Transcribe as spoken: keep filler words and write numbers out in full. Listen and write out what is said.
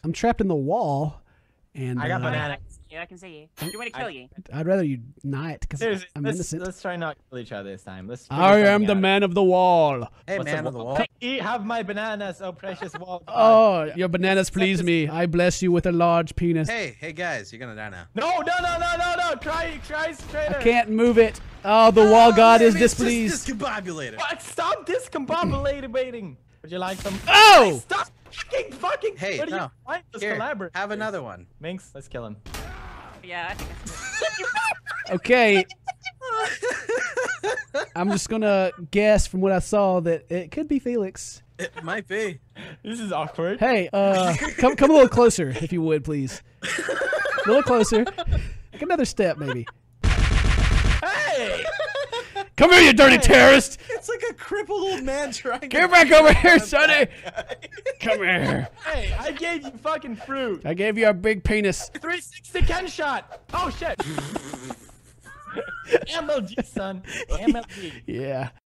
I'm trapped in the wall. And I got uh, banana. Yeah, I can see you. Do you want me to kill you? I'd rather you not, because Seriously, I'm let's, innocent. let's try not to kill each other this time. Let's. I figure am something the out. man of the wall. Hey, What's man the of the wall? wall. Hey, have my bananas, oh precious wall. Oh, your bananas please me. I bless you with a large penis. Hey, hey guys, you're gonna die now. No, no, no, no, no, no! Try, try, traitor. I can't move it. Oh, the wall god is Maybe it's displeased. Just discombobulated. What? Stop discombobulating. Would you like some? Oh! Stop fucking, fucking. Hey, Where do no. you find this Here, collaborate? have another one. Minx, let's kill him. Yeah, I think that's Okay. I'm just gonna guess from what I saw that it could be Felix. It might be. This is awkward. Hey, uh, come come a little closer, if you would, please. A little closer. Like another step, maybe. Hey! Come here, you dirty terrorist! It's like a crippled old man trying to Get back over here, sonny! Come here. Hey, I gave you fucking fruit. I gave you a big penis. three sixty Ken shot. Oh shit. M L G, son. M L G. Yeah.